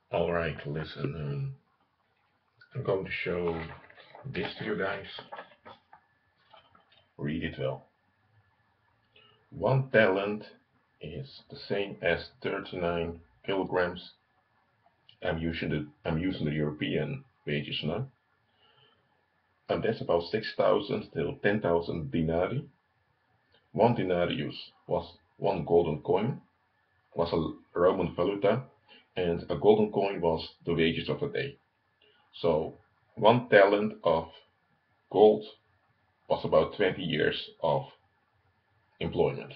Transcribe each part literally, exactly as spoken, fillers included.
All right, listen. Um, I'm going to show this to you guys. Read it well. One talent is the same as thirty-nine kilograms. I'm using the I'm using the European wages now, and that's about six thousand till ten thousand denarii. One denarius was one golden coin, was a Roman valuta, and a golden coin was the wages of a day. So one talent of gold was about twenty years of employment.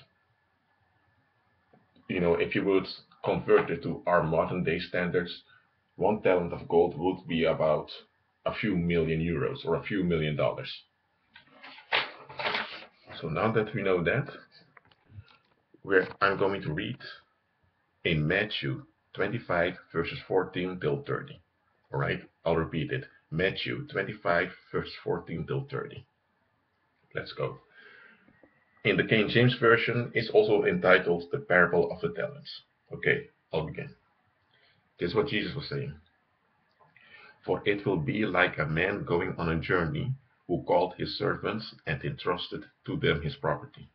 You know, if you would convert it to our modern day standards, one talent of gold would be about a few million euros or a few million dollars. So now that we know that, we're, I'm going to read in Matthew twenty-five verses fourteen till thirty. All right, I'll repeat it. Matthew twenty-five verse fourteen till thirty. Let's go. In the King James Version, it's also entitled The Parable of the Talents. Okay, I'll begin. This is what Jesus was saying. For it will be like a man going on a journey who called his servants and entrusted to them his property.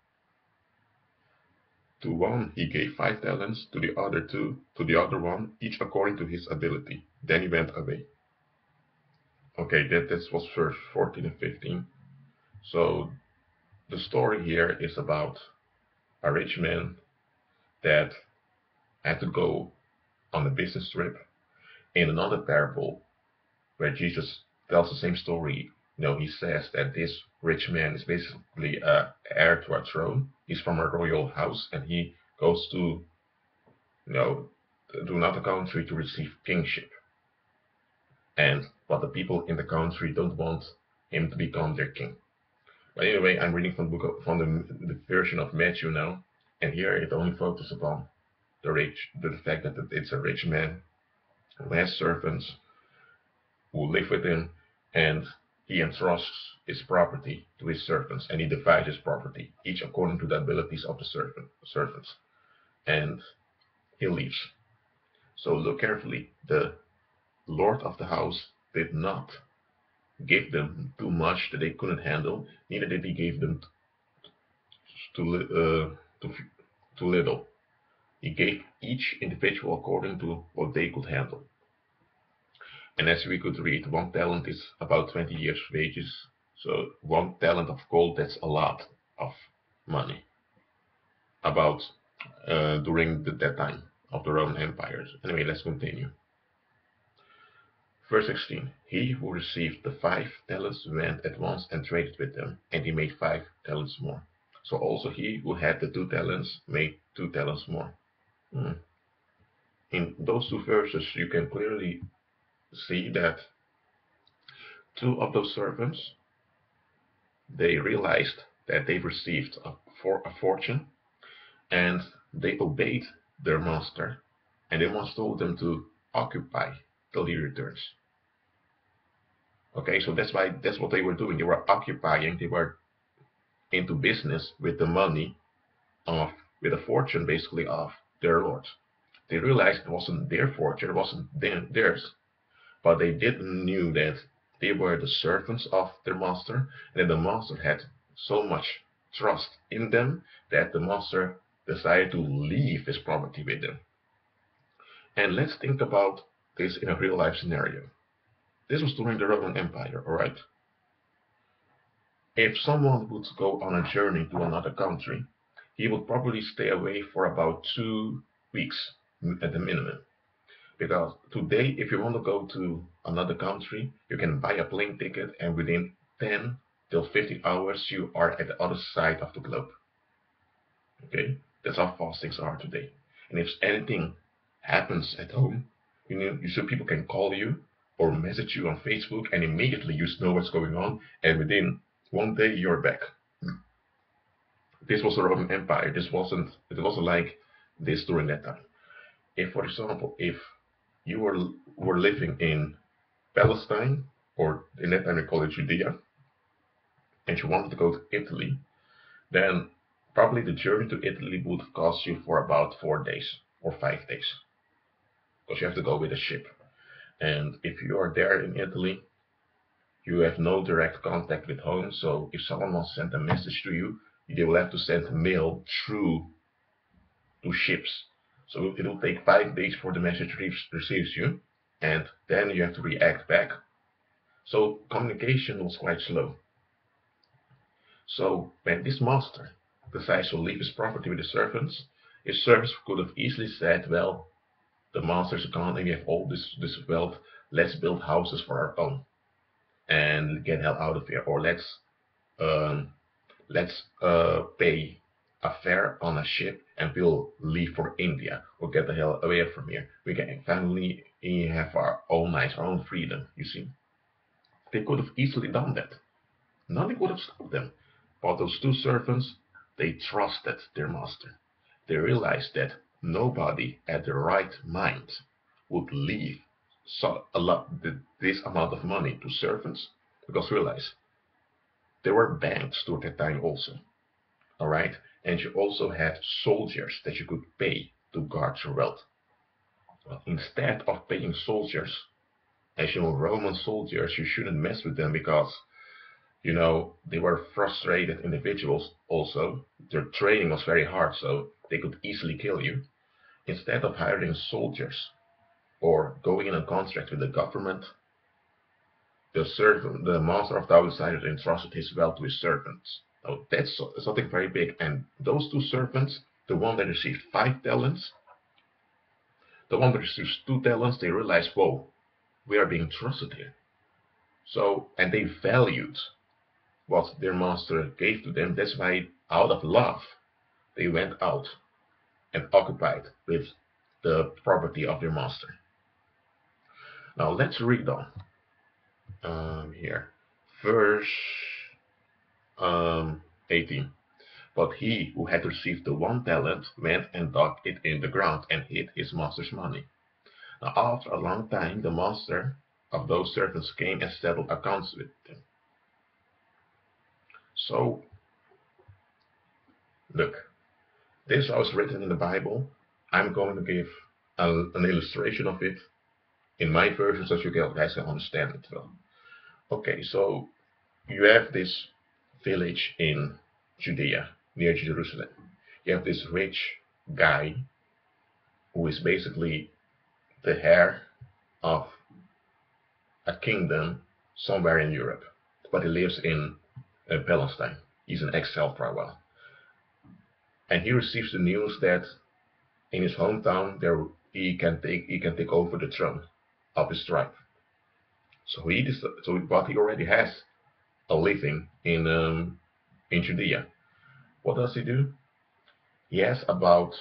To one he gave five talents, to the other two, to the other one, each according to his ability. Then he went away. Okay, that, that was verse fourteen and fifteen. So the story here is about a rich man that had to go on a business trip. In another parable, where Jesus tells the same story, you know, he says that this rich man is basically a heir to a throne. He's from a royal house, and he goes to, you know, to another country to receive kingship. And but the people in the country don't want him to become their king. But anyway, I'm reading from the book of, from the, the version of Matthew now, and here it only focuses upon the rich, the fact that it's a rich man who has servants who live with him, and he entrusts his property to his servants, and he divides his property, each according to the abilities of the servant, servants, and he leaves. So look carefully. The lord of the house did not give them too much that they couldn't handle, neither did he give them too, uh, too, too little. He gave each individual according to what they could handle. And as we could read, one talent is about twenty years' wages. So one talent of gold, that's a lot of money. About uh, during the, that time of the Roman Empire. Anyway, let's continue. Verse sixteen. He who received the five talents went at once and traded with them, and he made five talents more. So also he who had the two talents made two talents more. Hmm. In those two verses, you can clearly see that two of those servants, they realized that they received a, for, a fortune, and they obeyed their master, and they once told them to occupy till he returns. Okay, so that's why that's what they were doing. They were occupying, they were into business with the money of, with a fortune basically of their lord. They realized it wasn't their fortune, it wasn't theirs, but they didn't knew that they were the servants of their master, and that the master had so much trust in them that the master decided to leave his property with them. And let's think about this in a real life scenario. This was during the Roman Empire, alright? If someone would go on a journey to another country, he would probably stay away for about two weeks at the minimum. Because today, if you want to go to another country, you can buy a plane ticket, and within ten till fifteen hours, you are at the other side of the globe. Okay? That's how fast things are today. And if anything happens at home, you know, you so people can call you or message you on Facebook, and immediately you know what's going on, and within one day you're back. This was the Roman Empire. This wasn't it wasn't like this during that time. If, for example, if you were were living in Palestine, or in that time we call it Judea, and you wanted to go to Italy, then probably the journey to Italy would cost you for about four days or five days. because you have to go with a ship. And if you are there in Italy, you have no direct contact with home. So if someone wants to send a message to you, they will have to send mail through to ships. So it will take five days for the message receives you, and then you have to react back. So communication was quite slow. So when this master decides to leave his property with the servants, his servants could have easily said, well, the master's gone and we have all this, this wealth, let's build houses for our own and get hell out of here, or let's um, let's uh, pay a fare on a ship and we'll leave for India or get the hell away from here. We can finally have our own lives, our own freedom, you see. They could have easily done that. Nothing would have stopped them. But those two servants, they trusted their master. They realized that nobody at the right mind would leave so a lot this amount of money to servants, because realize there were banks to that time also. Alright? And you also had soldiers that you could pay to guard your wealth. Well, instead of paying soldiers, as you know, Roman soldiers, you shouldn't mess with them because, you know, they were frustrated individuals also. Their training was very hard, so they could easily kill you. Instead of hiring soldiers or going in a contract with the government, the servant, the master of the house decided to entrust his wealth to his servants. Now that's something very big. And those two servants, the one that received five talents, the one that received two talents, they realized, whoa, we are being trusted here. So, and they valued what their master gave to them. That's why, out of love, they went out and occupied with the property of their master. Now let's read on. Um, here, verse um, eighteen. But he who had received the one talent went and dug it in the ground and hid his master's money. Now after a long time, the master of those servants came and settled accounts with them. So, look, this was written in the Bible. I'm going to give a, an illustration of it in my version so you guys can understand it well. Okay, so you have this village in Judea, near Jerusalem. You have this rich guy who is basically the heir of a kingdom somewhere in Europe, but he lives in uh, Palestine. He's in exile for a while. And he receives the news that in his hometown there he can take he can take over the throne of his tribe. So he so but he already has a living in um, in Judea. What does he do? He has about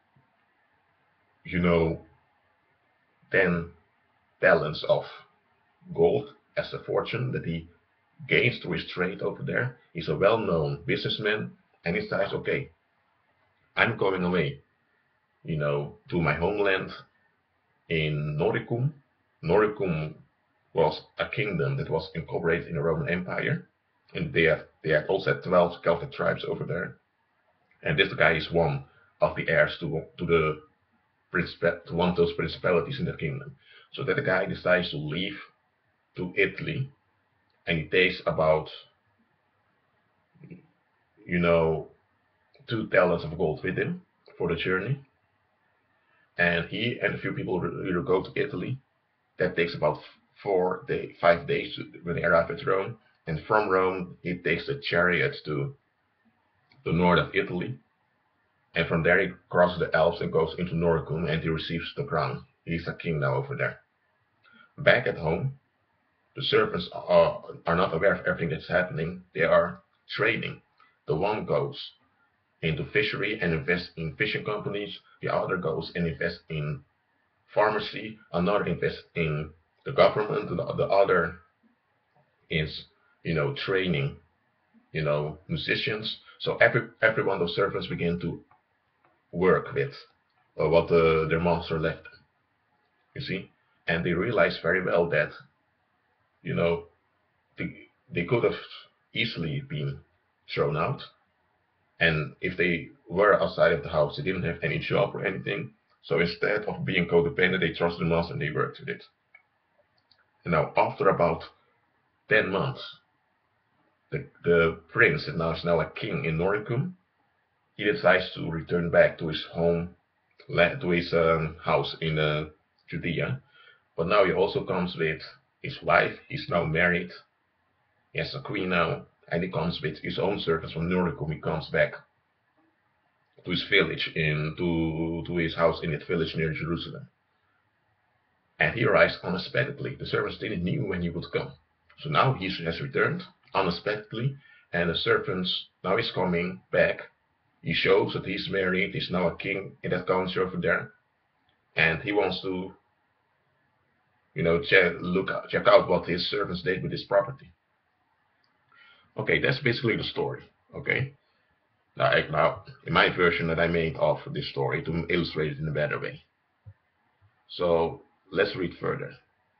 you know ten talents of gold as a fortune that he gains through his trade over there. He's a well-known businessman, and he decides, okay, I'm going away, you know, to my homeland in Noricum. Noricum was a kingdom that was incorporated in the Roman Empire, and they have they had also had twelve Celtic tribes over there. And this guy is one of the heirs to to the to one of those principalities in the kingdom. So that the guy decides to leave to Italy, and he takes about you know two talents of gold with him for the journey. And he and a few people will go to Italy. That takes about four day, five days when they arrive at Rome. And from Rome, he takes a chariot to the north of Italy. And from there, he crosses the Alps and goes into Noricum, and he receives the crown. He's a king now over there. Back at home, the servants are, are not aware of everything that's happening. They are trading. The one goes into fishery and invests in fishing companies. The other goes and invests in pharmacy. Another invests in the government. The, the other is, you know, training, you know, musicians. So every every one of those servants begin to work with uh, what the, their master left them. You see, and they realize very well that, you know, they, they could have easily been thrown out. And if they were outside of the house, they didn't have any job or anything, So instead of being codependent, they trusted the master and they worked with it. And now after about ten months, the, the prince is now, is now a king in Noricum. He decides to return back to his home, to his um, house in uh, Judea. But now he also comes with his wife. He's now married. He has a queen now, and he comes with his own servants from Noricum. He comes back to his village in to to his house in that village near Jerusalem. And he arrives unexpectedly. The servants didn't know when he would come. So now he has returned unexpectedly, and the servants now he's coming back. He shows that he's married, he's now a king in that country over there, and he wants to, you know, check look check out what his servants did with his property. Okay, that's basically the story. Okay, now, now in my version that I made of this story to illustrate it in a better way. So let's read further.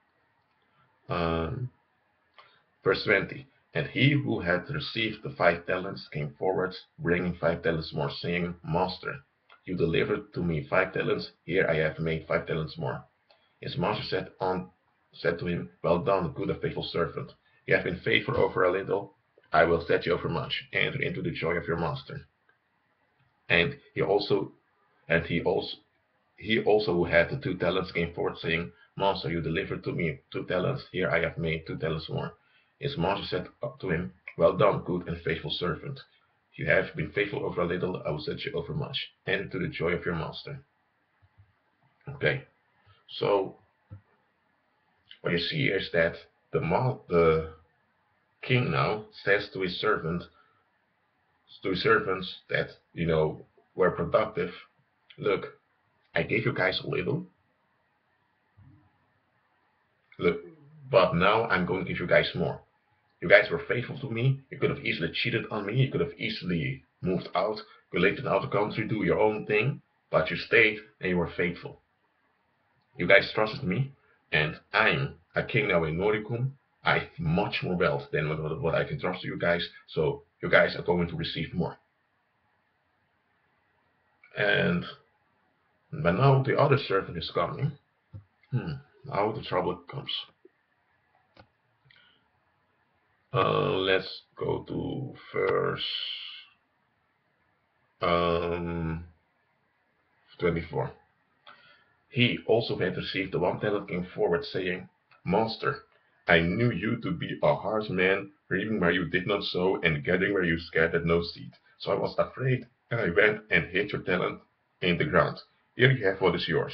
Um, verse twenty. And he who had received the five talents came forward, bringing five talents more, saying, Master, you delivered to me five talents, here I have made five talents more. His master said on said to him, Well done, good and faithful servant. You have been faithful over a little, I will set you over much. Enter into the joy of your master. And he also and he also he also who had the two talents came forward, saying, Master, you delivered to me two talents, here I have made two talents more. His master said up to him, Well done, good and faithful servant. You have been faithful over a little, I will set you over much. Enter into the joy of your master. Okay, so what you see here is that the the king now says to his servant, to his servants that, you know, were productive, look, I gave you guys a little, look, but now I'm going to give you guys more. You guys were faithful to me. You could have easily cheated on me. You could have easily moved out, you lived in another country, do your own thing, but you stayed and you were faithful. You guys trusted me, and I'm a king now in Noricum. I have much more wealth than what, what I can trust you guys, so you guys are going to receive more. And but now the other servant is coming. Hmm, now the trouble comes. Uh, let's go to verse um, twenty-four. He also had received the one talent came forward, saying, Master, I knew you to be a hard man, reaping where you did not sow, and gathering where you scattered no seed. So I was afraid, and I went and hid your talent in the ground. Here you have what is yours.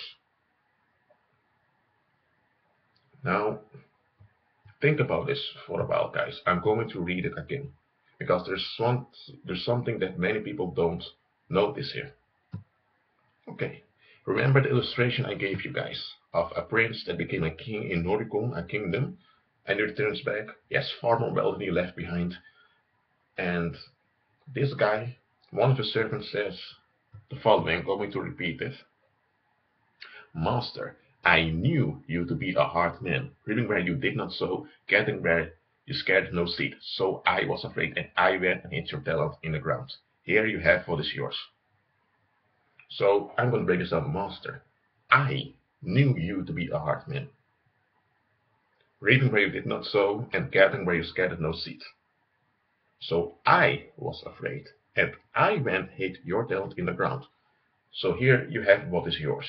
Now, think about this for a while, guys. I'm going to read it again, because there's one, there's something that many people don't notice here. Okay, remember the illustration I gave you guys of a prince that became a king in Noricum, a kingdom, and he returns back. He has far more wealth than he left behind. And this guy, one of the servants, says the following. I'm going to repeat it. Master, I knew you to be a hard man, reaping where you did not sow, gathering where you scattered no seed. So I was afraid, and I went and hid your talent in the ground. Here you have what is yours. So I'm going to break this down. Master, I knew you to be a hard man, reaping where you did not sow, and gathering where you scattered no seed. So I was afraid, and I went and hid your talent in the ground. So here you have what is yours.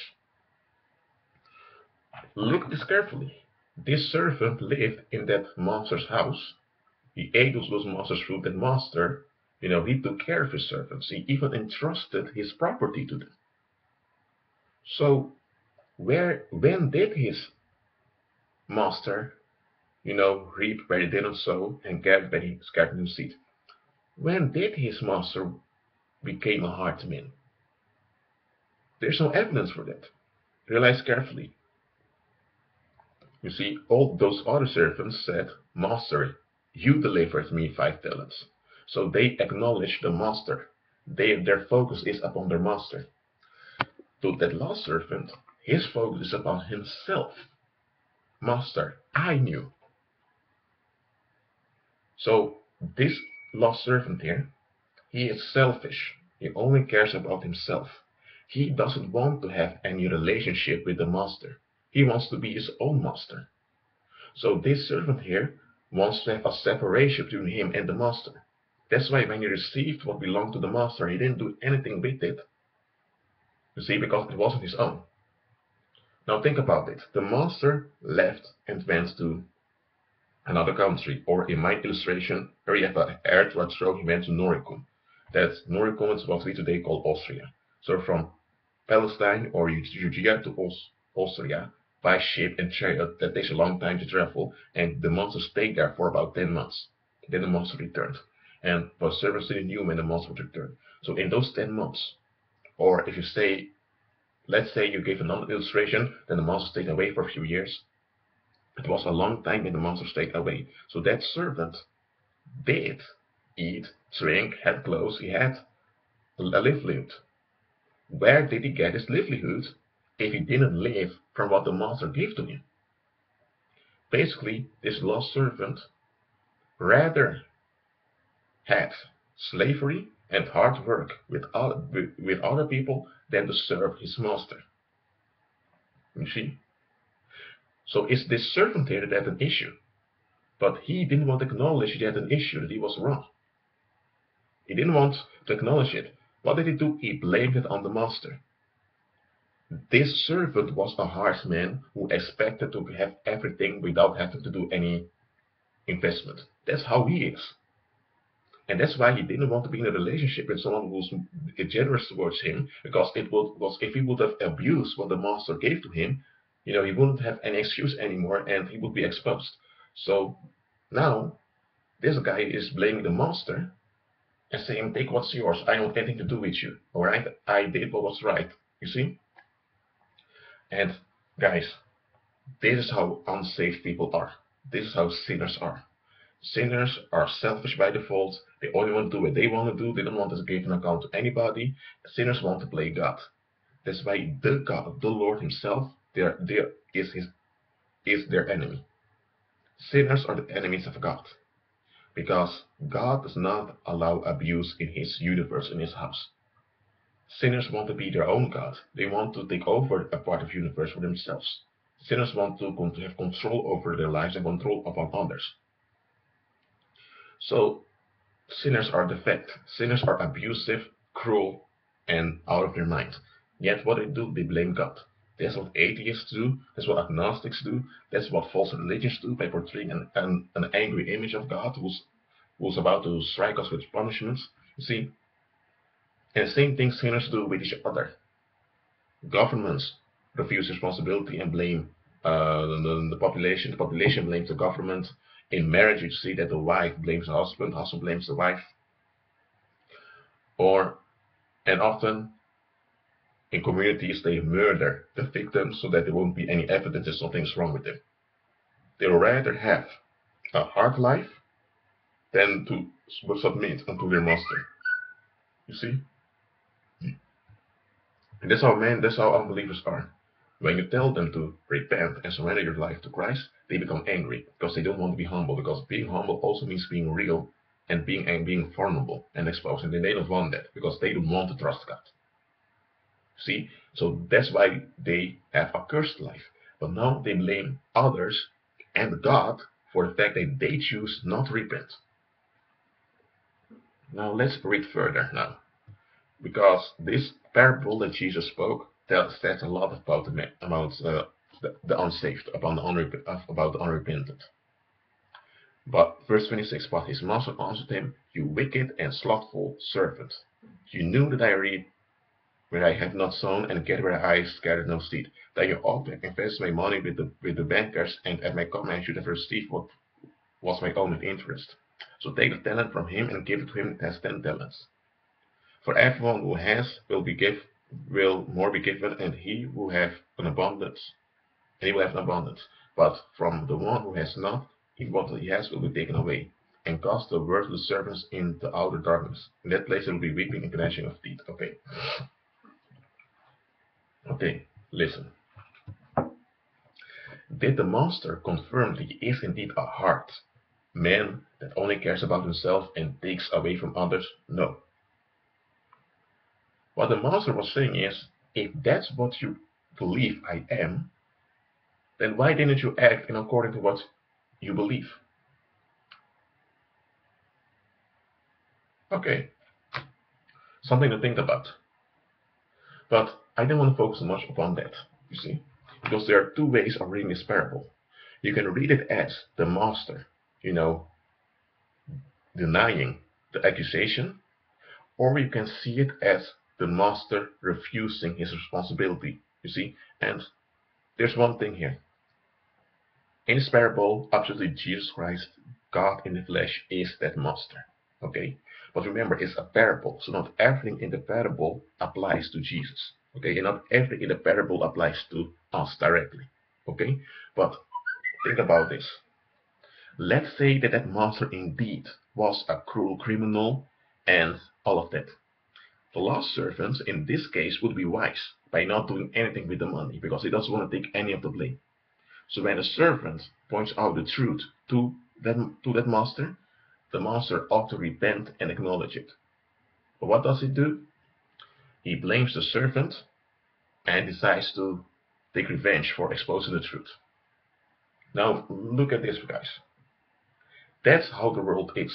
Look at this carefully. This servant lived in that master's house. He ate those master's food. That master, you know, he took care of his servants. He even entrusted his property to them. So where, when did his master, you know, reap where he didn't sow and gather where he scattered no seed? When did his master become a hard man? There's no evidence for that. Realize carefully. You see, all those other servants said, Master, you delivered me five talents. So they acknowledge the master. They, their focus is upon their master. To that last servant, his focus is upon himself. Master, I knew. So this last servant here, he is selfish. He only cares about himself. He doesn't want to have any relationship with the master. He wants to be his own master. So this servant here wants to have a separation between him and the master. That's why when he received what belonged to the master, he didn't do anything with it. You see, because it wasn't his own. Now think about it. The master left and went to another country, or in my illustration, where you have an air throw, he went to Noricum. That Noricum is what we today call Austria. So from Palestine or Judea to Austria by ship and chariot, that takes a long time to travel, and the master stayed there for about ten months. Then the master returned, and the servants didn't knew when the master would return. So in those ten months, or if you say, let's say you gave another illustration, then the master stayed away for a few years. It was a long time when the master stayed away. So that servant did eat, drink, had clothes, he had a livelihood. Where did he get his livelihood if he didn't live from what the master gave to him? Basically, this lost servant rather had slavery and hard work with other, with other people than to serve his master. You see? So is this servant here that had an issue? But he didn't want to acknowledge he had an issue, that he was wrong. He didn't want to acknowledge it. What did he do? He blamed it on the master. This servant was a hard man who expected to have everything without having to do any investment. That's how he is. And that's why he didn't want to be in a relationship with someone who's generous towards him, because it would, was if he would have abused what the master gave to him, you know, he wouldn't have any excuse anymore and he would be exposed. So now this guy is blaming the master and saying, take what's yours, I don't have anything to do with you. Alright, I did what was right. You see? And guys, this is how unsaved people are. This is how sinners are. Sinners are selfish by default. They only want to do what they want to do. They don't want to give an account to anybody. Sinners want to play God. That's why the God, the Lord himself, there, there is, his, is their enemy. Sinners are the enemies of God. Because God does not allow abuse in his universe, in his house. Sinners want to be their own God. They want to take over a part of the universe for themselves. Sinners want to have control over their lives and control upon others. So, sinners are defect. Sinners are abusive, cruel, and out of their mind. Yet what they do, they blame God. That's what atheists do, that's what agnostics do, that's what false religions do by portraying an, an, an angry image of God who's, who's about to strike us with punishments. You see? And the same thing sinners do with each other. Governments refuse responsibility and blame uh, the, the population. The population blames the government. In marriage, you see that the wife blames the husband, the husband blames the wife. Or, and often, in communities, they murder the victims so that there won't be any evidence that something's wrong with them. They would rather have a hard life than to submit unto their master. You see? And that's how men, that's how unbelievers are. When you tell them to repent and surrender your life to Christ, they become angry because they don't want to be humble. Because being humble also means being real and being and being vulnerable and exposed. And they don't want that because they don't want to trust God. See? So that's why they have a cursed life. But now they blame others and God for the fact that they choose not to repent. Now let's read further now. Because this parable that Jesus spoke tells says a lot about the about uh, the, the unsaved, about the, unrep about the unrepentant. But verse twenty-six, but his master answered him, you wicked and slothful servant. You knew that I read where I have not sown and get where I scattered no seed. Then you ought to invest my money with the with the bankers, and at my coming I should have received what was my own with interest. So take the talent from him and give it to him that has ten talents. For everyone who has will be give, will more be given, and he who have an abundance, and he will have an abundance. But from the one who has not, what he has will be taken away, and cast the worthless servants in the outer darkness. In that place there will be weeping and gnashing of teeth. Okay. Okay, listen. Did the master confirm that he is indeed a hard man that only cares about himself and takes away from others? No. What the master was saying is, if that's what you believe I am, then why didn't you act in according to what you believe? Okay, something to think about. But I don't want to focus much upon that, you see, because there are two ways of reading this parable. You can read it as the master, you know, denying the accusation, or you can see it as the master refusing his responsibility, you see. And there's one thing here. In this parable, absolutely Jesus Christ, God in the flesh, is that master. Okay? But remember, it's a parable, so not everything in the parable applies to Jesus. Okay? And not everything in the parable applies to us directly. Okay? But think about this. Let's say that that master indeed was a cruel criminal and all of that. The last servant in this case would be wise by not doing anything with the money because he doesn't want to take any of the blame. So when the servant points out the truth to that, to that master, the master ought to repent and acknowledge it. But what does he do? He blames the servant and decides to take revenge for exposing the truth. Now look at this, guys. That's how the world is.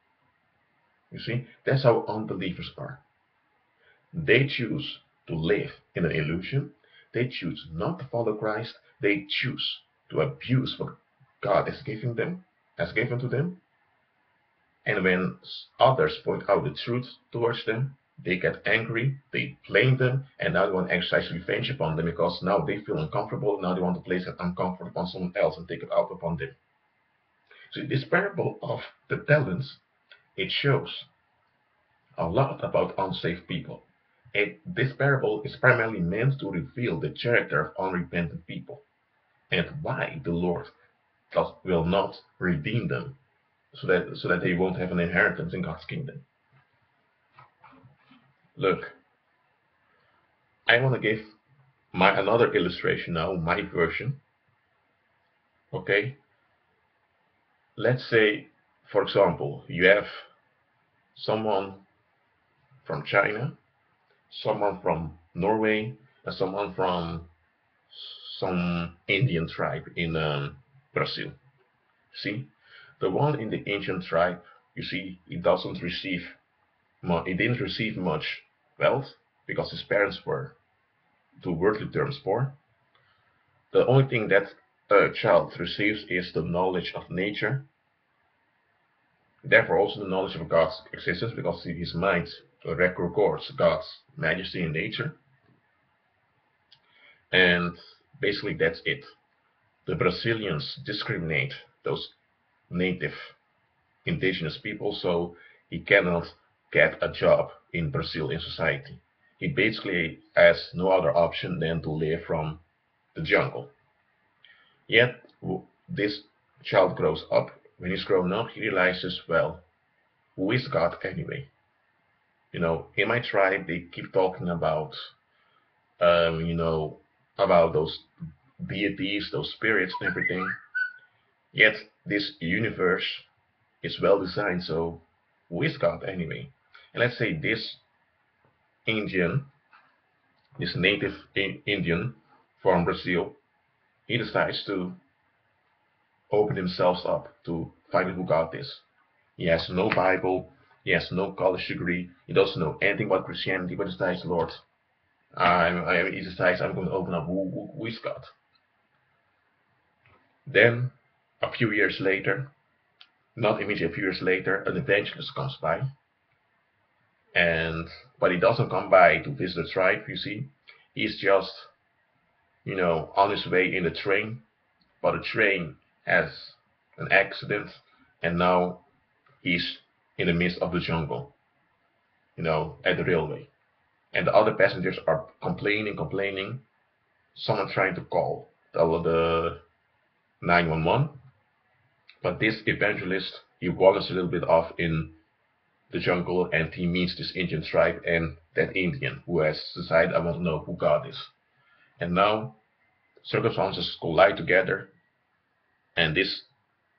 You see, that's how unbelievers are. They choose to live in an illusion. They choose not to follow Christ. They choose to abuse what God has given them, has given to them. And when others point out the truth towards them, they get angry, they blame them, and now they want to exercise revenge upon them because now they feel uncomfortable. Now they want to place that uncomfort upon someone else and take it out upon them. So this parable of the talents, it shows a lot about unsaved people. It, this parable is primarily meant to reveal the character of unrepentant people and why the Lord does, will not redeem them so that, so that they won't have an inheritance in God's kingdom. Look, I want to give my another illustration now, my version. Okay? Let's say, for example, you have someone from China, someone from Norway, and someone from some Indian tribe in um, Brazil. See, the one in the Indian tribe, you see, he doesn't receive, he didn't receive much wealth because his parents were, to worldly terms, poor. The only thing that a child receives is the knowledge of nature. Therefore, also the knowledge of God's existence, because his mind records God's majesty in nature. And basically, that's it. The Brazilians discriminate those native indigenous people, so he cannot get a job in Brazil in society. He basically has no other option than to live from the jungle. Yet, this child grows up. When he's grown up, he realizes, well, who is God anyway? You know, in my tribe, they keep talking about, um, you know, about those deities, those spirits and everything. Yet, this universe is well designed, so who is God anyway? And let's say this Indian, this native Indian from Brazil, he decides to open himself up to finding who God is. He has no Bible, he has no college degree, he doesn't know anything about Christianity, but he decides, Lord, I'm, I, he decides I'm going to open up who, who, who is God. Then, a few years later, not immediately a few years later, an evangelist comes by. And, but he doesn't come by to visit the tribe, you see. He's just, you know, on his way in the train, but the train has an accident, and now he's in the midst of the jungle, you know, at the railway. And the other passengers are complaining, complaining, someone trying to call the nine one one. But this evangelist, he wanders a little bit off in the jungle and he meets this Indian tribe and that Indian who has decided, I want to know who God is. And now circumstances collide together, and this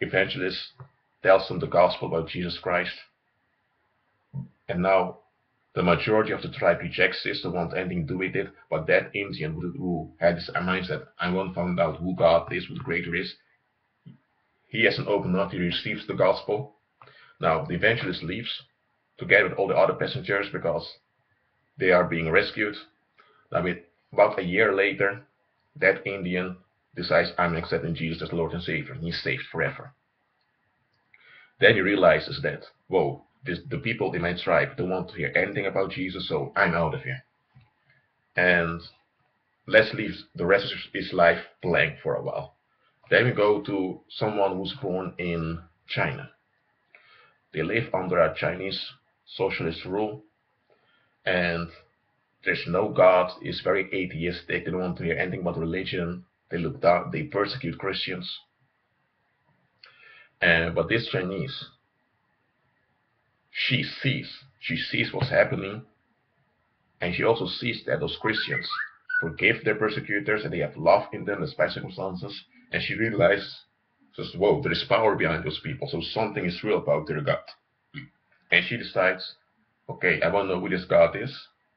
evangelist tells them the gospel about Jesus Christ. And now The majority of the tribe rejects this, don't want anything to do with it, but that Indian who had this mindset, I want to find out who God is, who the Creator is, he has an open heart, he receives the gospel. Now, the evangelist leaves, together with all the other passengers, because they are being rescued. Now, with about a year later, that Indian decides, I'm accepting Jesus as Lord and Savior, and he's saved forever. Then he realizes that, whoa, this, the people in my tribe don't want to hear anything about Jesus, so I'm out of here. And let's leave the rest of his life blank for a while. Then we go to someone who's born in China. They live under a Chinese socialist rule, and there's no God, it's very atheistic, they don't want to hear anything about religion, they look down, they persecute Christians. And but this Chinese, she sees, she sees what's happening, and she also sees that those Christians forgive their persecutors and they have love in them despite circumstances, and she realizes, says, whoa, there is power behind those people, so something is real about their God. And she decides, okay, I want to know who this God is.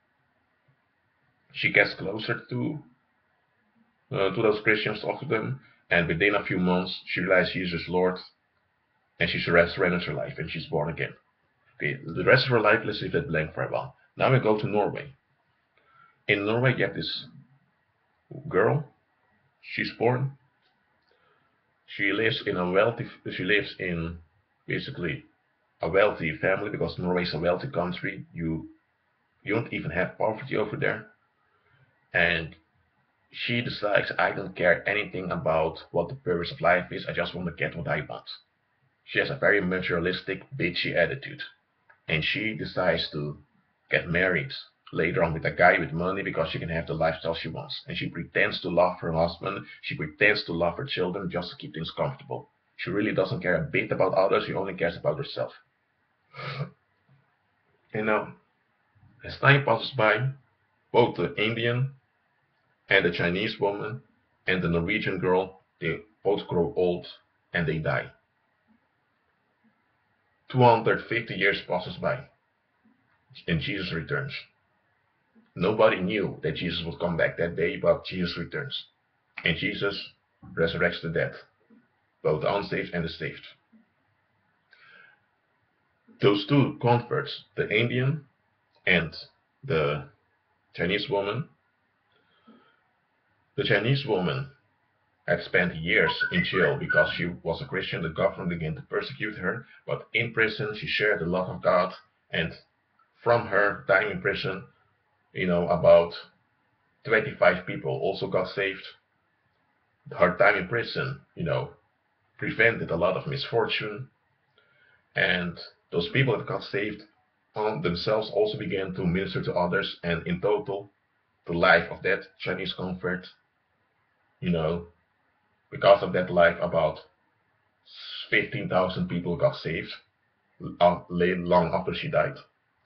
She gets closer to uh, to those Christians, talk to them, and within a few months she realizes Jesus is Lord, and she surrenders her life, and she's born again. Okay, the rest of her life, let's leave that blank for a while. Now we go to Norway. In Norway, you have this girl. She's born. She lives in a wealthy. She lives in basically a wealthy family, because Norway is a wealthy country. You you don't even have poverty over there. And she decides, I don't care anything about what the purpose of life is. I just want to get what I want. She has a very materialistic, bitchy attitude. And she decides to get married later on with a guy with money because she can have the lifestyle she wants. And she pretends to love her husband. She pretends to love her children just to keep things comfortable. She really doesn't care a bit about others. She only cares about herself. And now, as time passes by, both the Indian and the Chinese woman and the Norwegian girl, they both grow old and they die. two hundred fifty years passes by, and Jesus returns. Nobody knew that Jesus would come back that day, but Jesus returns. And Jesus resurrects the dead, both the unsaved and the saved. Those two converts, the Indian and the Chinese woman, the Chinese woman had spent years in jail because she was a Christian. The government began to persecute her, but in prison she shared the love of God, and from her time in prison, you know, about twenty-five people also got saved. Her time in prison, you know, prevented a lot of misfortune, and those people that got saved on themselves also began to minister to others, and in total, the life of that Chinese convert, you know, because of that life, about fifteen thousand people got saved long after she died.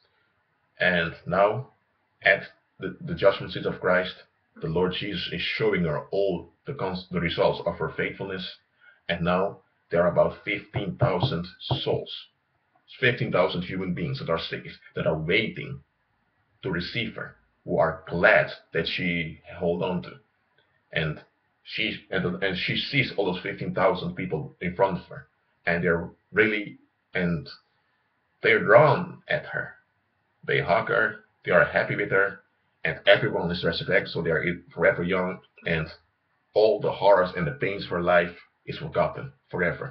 And now, at the, the judgment seat of Christ, the Lord Jesus is showing her all the, the results of her faithfulness. And now there are about fifteen thousand souls, fifteen thousand human beings that are saved, that are waiting to receive her, who are glad that she held on to. And she and, and she sees all those fifteen thousand people in front of her, and they're really and they're drawn at her. They hug her, they are happy with her, and everyone is resurrected, so they are forever young, and all the horrors and the pains for life is forgotten forever.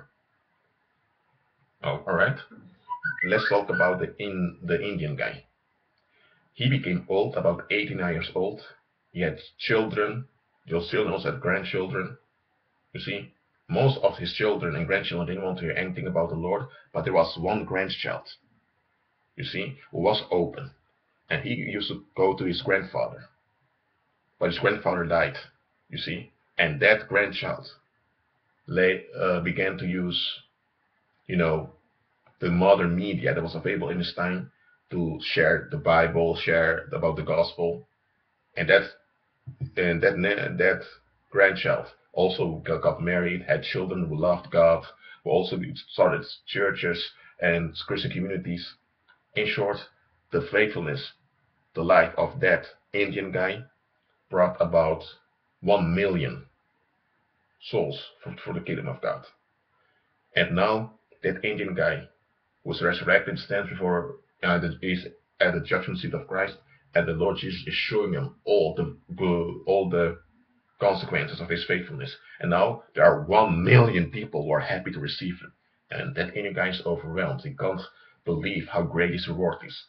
Oh, all right. Let's talk about the in the Indian guy. He became old, about eighty-nine years old. He had children. Those children also had grandchildren. You see, most of his children and grandchildren didn't want to hear anything about the Lord, but there was one grandchild, you see, who was open. And he used to go to his grandfather. But his grandfather died, you see. And that grandchild lay, uh, began to use, you know, the modern media that was available in his time to share the Bible, share about the gospel. And that and that that grandchild also got married, had children who loved God, who also started churches and Christian communities. In short, the faithfulness, the life of that Indian guy brought about one million souls for, for the kingdom of God. And now that Indian guy was resurrected stands before uh, the, is at the judgment seat of Christ, and the Lord Jesus is showing him all the all the consequences of his faithfulness. And now there are one million people who are happy to receive him. And that Indian guy is overwhelmed. He can't believe how great his reward is.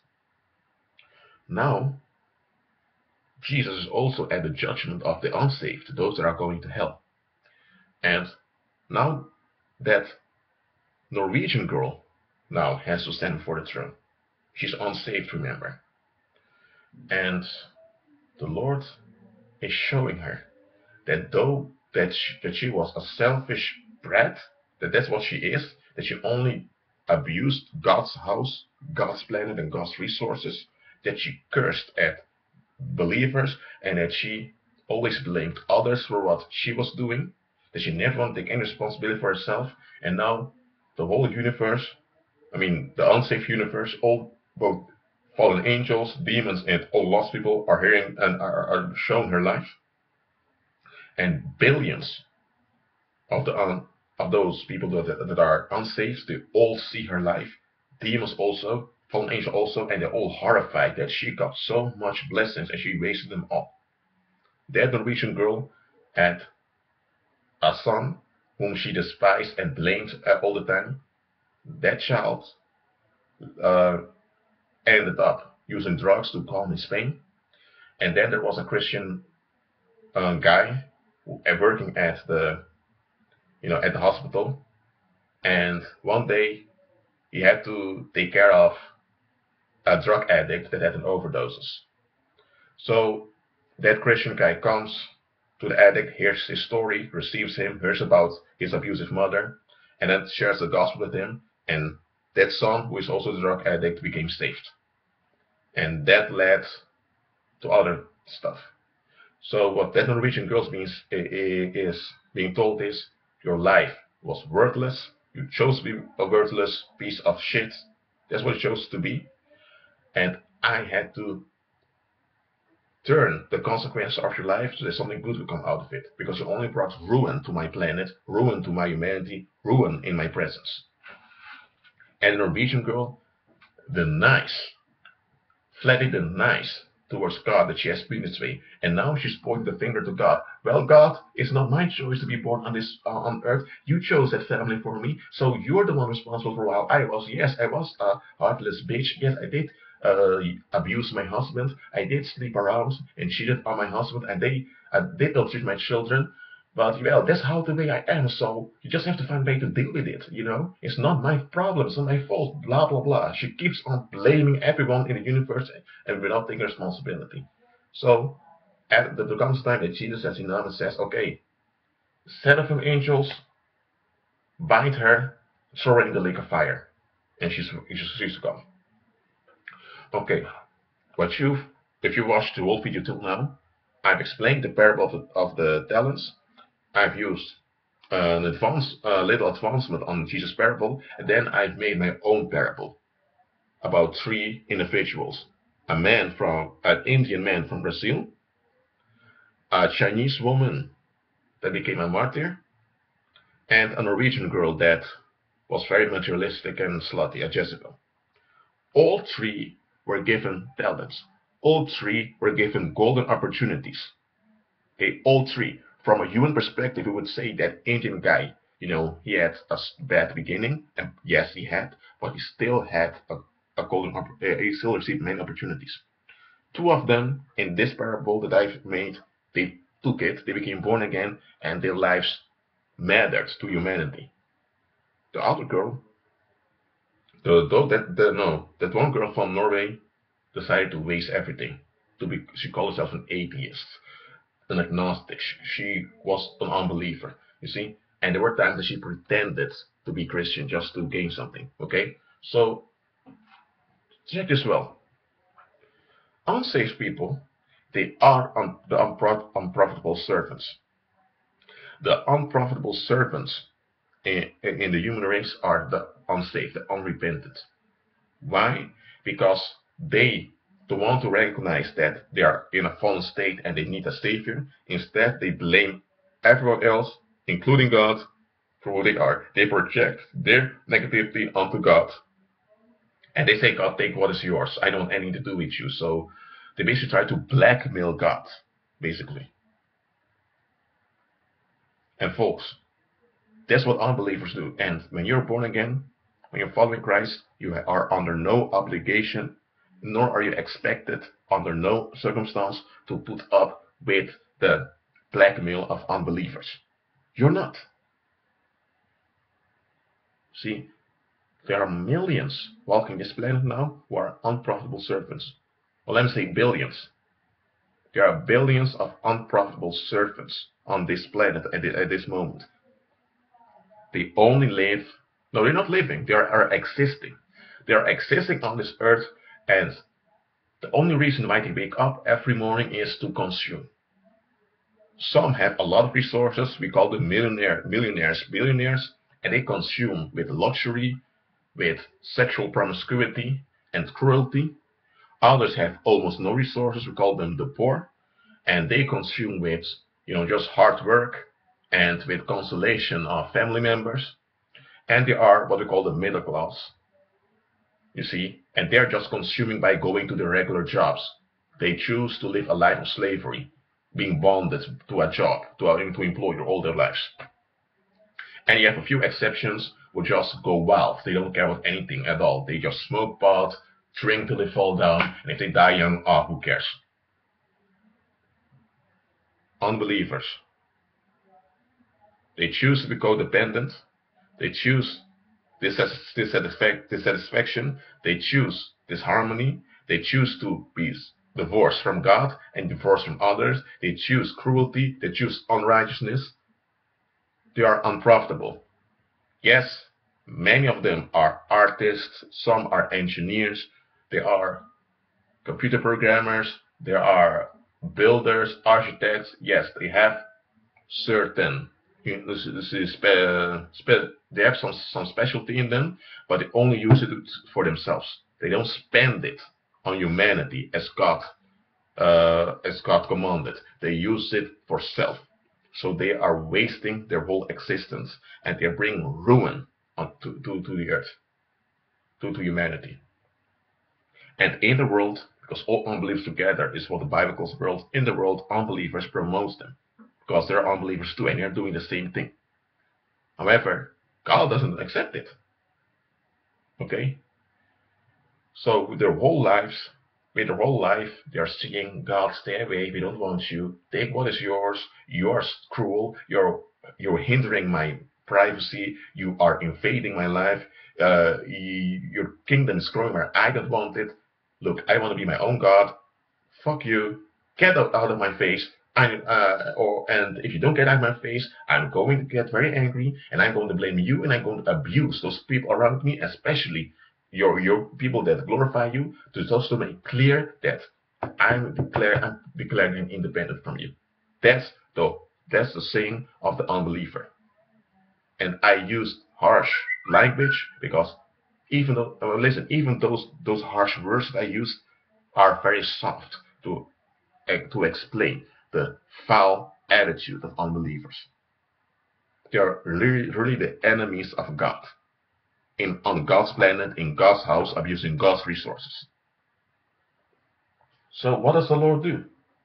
Now, Jesus is also at the judgment of the unsaved, those that are going to hell. And now that Norwegian girl now has to stand before the throne. She's unsaved, remember. And the Lord is showing her that though that she, that she was a selfish brat, that that's what she is, that she only abused God's house, God's planet, and God's resources, that she cursed at believers, and that she always blamed others for what she was doing, that she never wanted to take any responsibility for herself, and now the whole universe, I mean the unsaved universe, all both fallen angels, demons, and all lost people are hearing and are, are shown her life. And billions of the un, of those people that, that are unsaved, they all see her life. Demons also, fallen angels also, and they're all horrified that she got so much blessings and she wasted them all. That Norwegian girl had a son whom she despised and blamed all the time. That child uh, ended up using drugs to calm his pain. And then there was a Christian uh, guy working at the, you know, at the hospital. And one day he had to take care of a drug addict that had an overdoses. So that Christian guy comes to the addict, hears his story, receives him, hears about his abusive mother, and then shares the gospel with him. And that son, who is also the drug addict, became saved. And that led to other stuff. So what that Norwegian girl means is being told is, your life was worthless. You chose to be a worthless piece of shit. That's what you chose to be. And I had to turn the consequences of your life so that something good will come out of it. Because you only brought ruin to my planet, ruin to my humanity, ruin in my presence. And the Norwegian girl, the nice, flatly the nice towards God that she has been this way, and now she's pointing the finger to God. Well, God, it's not my choice to be born on this uh, on earth. You chose that family for me, so you're the one responsible for how I was. Yes, I was a heartless bitch. Yes, I did uh, abuse my husband. I did sleep around and cheated on my husband, and they I did not treat my children. But, well, that's how the way I am, so you just have to find a way to deal with it, you know? It's not my problem, it's not my fault, blah, blah, blah. She keeps on blaming everyone in the universe and without taking responsibility. So, at the, there comes a time that Jesus says enough and says, okay, seraphim angels bind her, throw her in the lake of fire. And she's, she's to come. Okay, what you've, if you watched the whole video till now, I've explained the parable of the, of the talents. I've used an advanced, uh, little advancement on Jesus' parable, and then I've made my own parable about three individuals: a man from, an Indian man from Brazil, a Chinese woman that became a martyr, and a Norwegian girl that was very materialistic and slutty, a Jezebel. All three were given talents. All three were given golden opportunities. Okay, all three. From a human perspective, we would say that Indian guy, you know, he had a bad beginning, and yes, he had, but he still had a, a golden, uh, he still received many opportunities. Two of them in this parable that I've made, they took it, they became born again, and their lives mattered to humanity. The other girl, the, the that the no, that one girl from Norway decided to waste everything. To be, she called herself an atheist, an agnostic. She was an unbeliever, you see. And there were times that she pretended to be Christian just to gain something. Okay, so check this well. Unsaved people, they are un the unprof unprofitable servants. The unprofitable servants in, in the human race are the unsaved, the unrepentant. Why? Because they don't want to recognize that they are in a fallen state and they need a savior. Instead, they blame everyone else, including God, for who they are. They project their negativity onto God. And they say, God, take what is yours. I don't want anything to do with you. So they basically try to blackmail God, basically. And folks, that's what unbelievers do. And when you're born again, when you're following Christ, you are under no obligation, nor are you expected, under no circumstance, to put up with the blackmail of unbelievers. You're not. See, there are millions walking this planet now who are unprofitable servants. Well, let me say billions. There are billions of unprofitable servants on this planet at, the, at this moment. They only live, no, they're not living, they are, are existing. They are existing on this earth, and the only reason why they wake up every morning is to consume. Some have a lot of resources, we call them millionaire, millionaires, billionaires, and they consume with luxury, with sexual promiscuity and cruelty. Others have almost no resources, we call them the poor, and they consume with, you know, just hard work and with consolation of family members. And they are what we call the middle class, you see, and they're just consuming by going to their regular jobs. They choose to live a life of slavery, being bonded to a job, to a to employer all their lives. And you have a few exceptions who just go wild. They don't care about anything at all. They just smoke pot, drink till they fall down, and if they die young, ah, oh, who cares? Unbelievers. They choose to be codependent. They choose dissatisfaction. They choose disharmony. They choose to be divorced from God and divorced from others. They choose cruelty. They choose unrighteousness. They are unprofitable. Yes, many of them are artists. Some are engineers. They are computer programmers. There are builders, architects. Yes, they have certain, they have some, some specialty in them, but they only use it for themselves. They don't spend it on humanity as God, uh, as God commanded. They use it for self. So they are wasting their whole existence, and they bring ruin on to, to, to the earth, to, to humanity. And in the world, because all unbelievers together is what the Bible calls the world, in the world, unbelievers promote them, because they're unbelievers too, and they're doing the same thing. However, God doesn't accept it. Okay? So with their whole lives, with their whole life, they are saying, God, stay away, we don't want you, take what is yours, you are cruel, you're, you're hindering my privacy, you are invading my life, uh, your kingdom is growing where I don't want it, look, I want to be my own God, fuck you, get out, out of my face, I'm, uh, or, and if you don't get out of my face, I'm going to get very angry, and I'm going to blame you, and I'm going to abuse those people around me, especially your your people that glorify you, to just to make clear that I'm declare I'm declaring independent from you. That's the that's the saying of the unbeliever. And I used harsh language because even though uh, listen, even those those harsh words that I used are very soft to uh, to explain the foul attitude of unbelievers. They are really, really the enemies of God. In, on God's planet, in God's house, abusing God's resources. So what does the Lord do?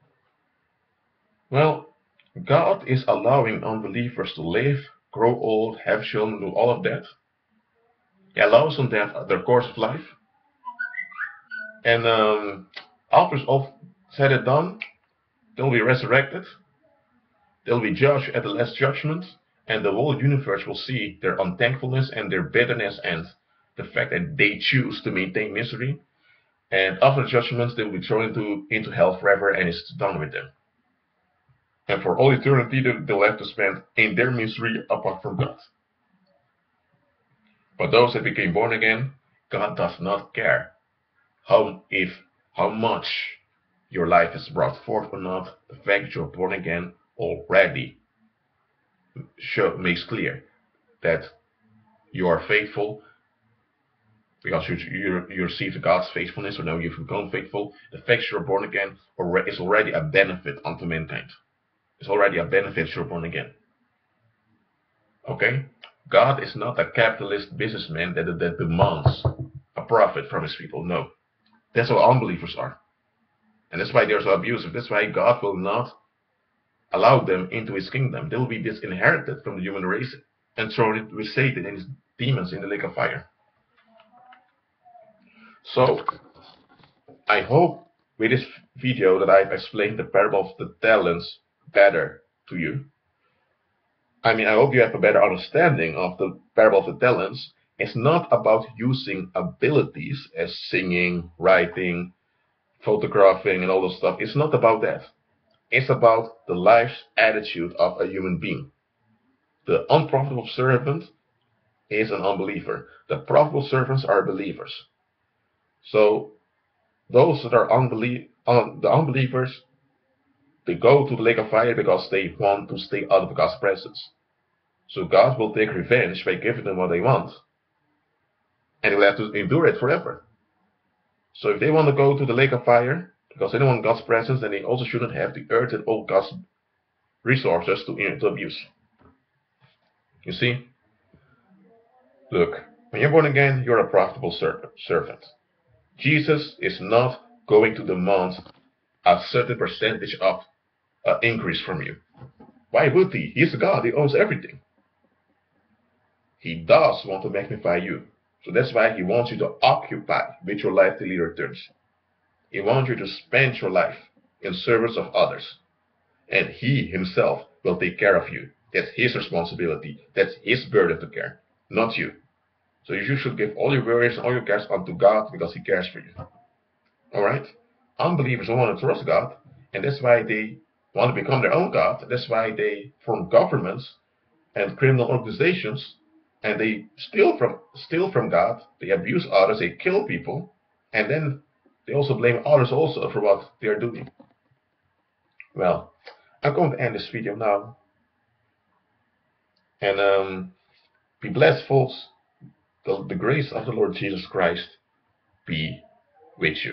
Well, God is allowing unbelievers to live, grow old, have children, do all of that. He allows them to have their course of life. And um, after all said and done, they'll be resurrected. They'll be judged at the last judgment. And the whole universe will see their unthankfulness and their bitterness and the fact that they choose to maintain misery. And after the judgments, they will be thrown into, into hell forever, and it's done with them. And for all eternity, they'll have to spend in their misery apart from God. But those that became born again, God does not care how if how much your life is brought forth or not. The fact that you're born again already show, makes clear that you are faithful because you, you, you received God's faithfulness, or now you've become faithful, the fact you're born again is already a benefit unto mankind. It's already a benefit you're born again. Okay? God is not a capitalist businessman that, that demands a profit from his people. No. That's what unbelievers are. And that's why they're so abusive. That's why God will not allow them into his kingdom. They will be disinherited from the human race and thrown with Satan and his demons in the lake of fire. So, I hope with this video that I've explained the parable of the talents better to you. I mean, I hope you have a better understanding of the parable of the talents. It's not about using abilities as singing, writing, photographing, and all those stuff. It's not about that. It's about the life's attitude of a human being. The unprofitable servant is an unbeliever. The profitable servants are believers. So those that are unbelie un the unbelievers, they go to the lake of fire because they want to stay out of God's presence. So God will take revenge by giving them what they want. And they'll have to endure it forever. So if they want to go to the lake of fire because they don't want God's presence, then they also shouldn't have the earth and all God's resources to, to abuse. You see? Look, when you're born again, you're a profitable servant. Jesus is not going to demand a certain percentage of uh, increase from you. Why would he? He's God. He owns everything. He does want to magnify you. So that's why he wants you to occupy with your life till he returns. He wants you to spend your life in service of others. And he himself will take care of you. That's his responsibility. That's his burden to care, not you. So you should give all your worries and all your cares unto God because he cares for you. Alright? Unbelievers don't want to trust God, and that's why they want to become their own God. That's why they form governments and criminal organizations, and they steal from steal from God, they abuse others, they kill people, and then they also blame others also for what they are doing. Well, I'm going to end this video now. And um, be blessed, folks. The, the grace of the Lord Jesus Christ be with you.